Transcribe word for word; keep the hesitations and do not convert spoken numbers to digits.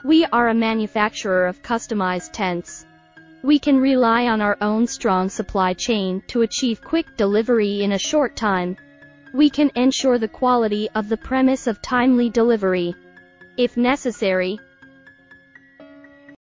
We are a manufacturer of customized tents. We can rely on our own strong supply chain to achieve quick delivery in a short time. We can ensure the quality of the premise of timely delivery. If necessary,